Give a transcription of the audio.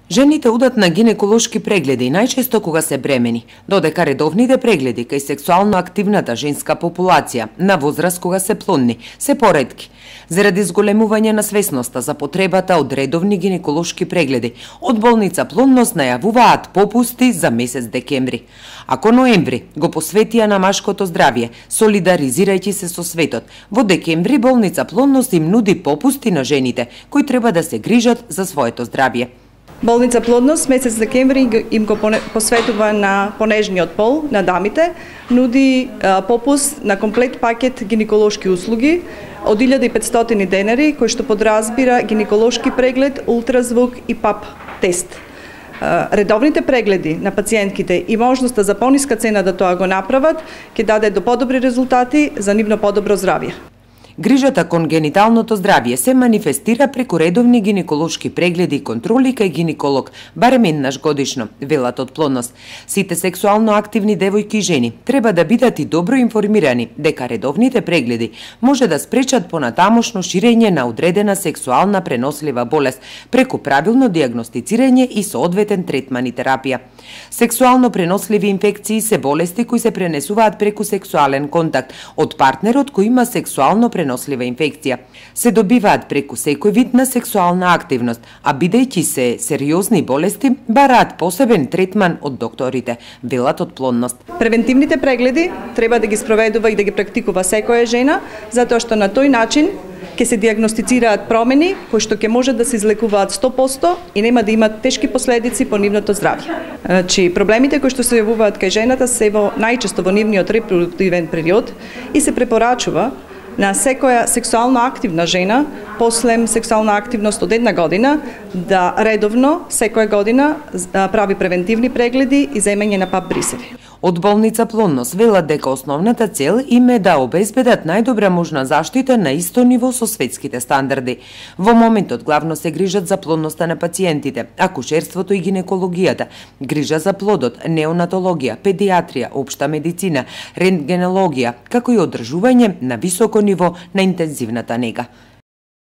Жените одат на гинеколошки прегледи најчесто кога се бремени, додека редовните прегледи кај сексуално активната женска популација на возраст кога се плодни се поретки. Заради зголемување на свесноста за потребата од редовни гинеколошки прегледи, од болница Плодност најавуваат попусти за месец декември. Ако ноември го посветија на машкото здравје, солидаризирајќи се со светот, во декември болница Плодност им нуди попусти на жените кои треба да се грижат за своето здравје. Болница Плодност месец декември им го посветува на понежниот пол, на дамите, нуди попуст на комплет пакет гинеколошки услуги од 1500 денари, кој што подразбира гинеколошки преглед, ултразвук и ПАП тест. Редовните прегледи на пациентките и можноста за пониска цена да тоа го направат, ќе даде до подобри резултати за нивно подобро здравје. Грижата кон гениталното здравје се манифестира преку редовни гинеколошки прегледи и контроли кај гинеколог барем еднаш годишно, велат од Плодност. Сите сексуално активни девојки и жени треба да бидат и добро информирани дека редовните прегледи може да спречат понатамошно ширење на одредена сексуална пренослива болест преку правилно дијагностицирање и соодветен третман и терапија. Сексуално преносливи инфекции се болести кои се пренесуваат преку сексуален контакт од партнерот кој има сексуално пренослива инфекција. Се добиваат преку секој вид на сексуална активност, а бидејќи се сериозни болести, бараат посебен третман од докторите, велат од Плодност. Превентивните прегледи треба да ги спроведува и да ги практикува секоја жена, затоа што на тој начин ќе се дијагностицираат промени кои што ќе можат да се излекуваат 100% и нема да имат тешки последици по нивното здравје. Значи, проблемите кои што се јавуваат кај жената се најчесто во нивниот репродуктивен период и се препорачува на секоја сексуално активна жена, после сексуална активност од 1 година, да редовно, секоја година, прави превентивни прегледи и земење на ПАП брисеви. Од болница Плодност велат дека основната цел им е да обезбедат најдобра можна заштита на исто ниво со светските стандарди. Во моментот главно се грижат за плодноста на пациентите, акушерството и гинекологијата, грижа за плодот, неонатологија, педиатрија, општа медицина, рентгенологија, како и одржување на високо ниво на интензивната нега.